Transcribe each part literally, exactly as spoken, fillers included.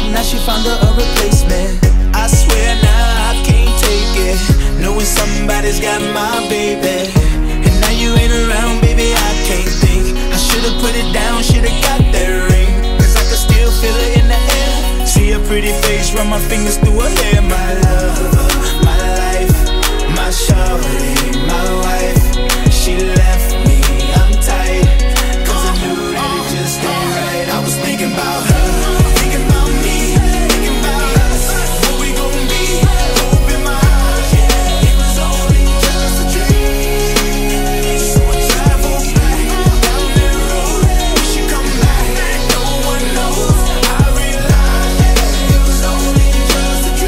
now she found her a replacement. I swear now I can't take it, knowing somebody's got my baby. And now you ain't around, baby, I can't think. I should've put it down, should've got that ring, cause I can still feel it in the air. See her pretty face, run my fingers through her hair. My love, my life, my shawty, my wife. She left me, I'm tight, cause I knew that it just ain't right. I was thinking about her, thinking about me, thinking about us, what we gon' be. Hope in my eyes, yeah, it was only just a dream. So I traveled back down that road, wish you come back, no one knows. I realized, yeah, it was only just a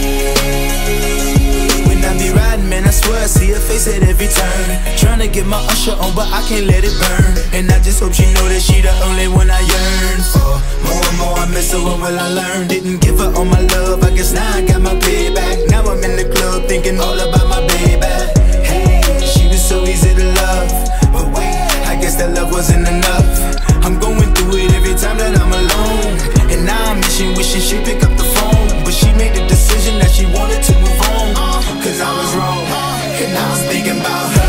dream. When I be riding, man, I swear I see her face at every turn, tryna get my usher on, but I can't let it burn. And I just hope she know that she the only one I yearn for. More and more I miss her, what will I learn? Didn't give her all my love, I guess now I got my payback. Now I'm in the club thinking all about my baby. Hey, she was so easy to love, but wait, I guess that love wasn't enough. I'm going through it every time that I'm alone, and now I'm wishing, wishing she'd pick up the phone. But she made the decision that she wanted to move on, cause I was wrong, and I was thinking about her.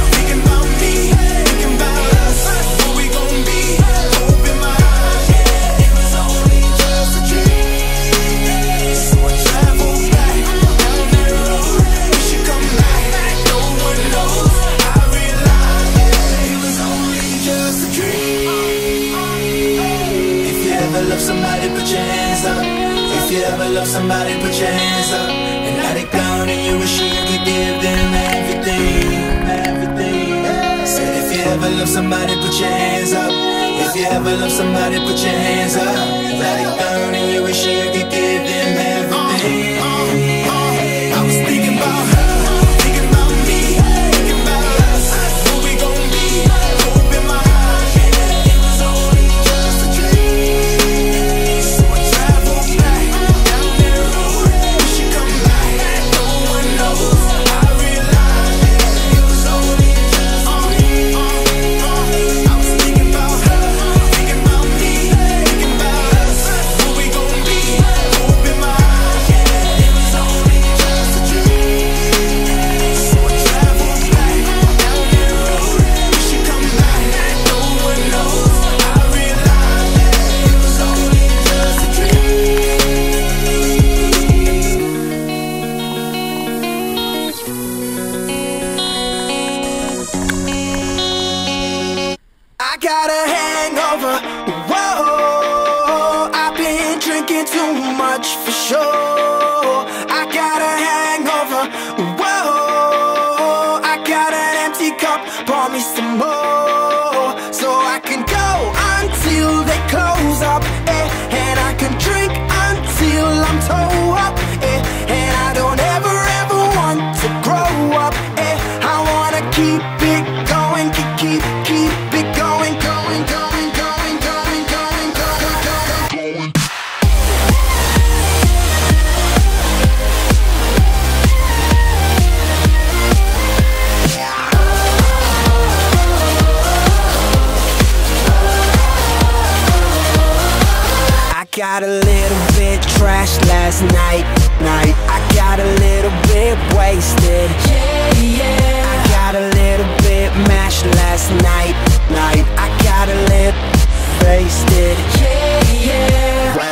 Somebody put your hands up. If you ever love somebody, put your hands up. And now they gone and you wish you could give them everything, everything. Said if you ever love somebody, put your hands up. If you ever love somebody, put your hands up. Now they gone and you wish you could give them everything. I was thinking about her, thinking about me, thinking about us, what we gon' be. Hope in my eyes, yeah, it was only just a dream. For sure, I got a hangover. Whoa, I got an empty cup. Pour me some more, so I can go until they close up, eh? And I can drink until I'm toe up, eh? And I don't ever ever want to grow up, eh? I wanna keep it going, keep keep keep it going, going, going, going, going, going, going, going, going. Got a little bit trashed last night, night. I got a little bit wasted, yeah, yeah. I got a little bit mashed last night, night. I got a little wasted, yeah, yeah.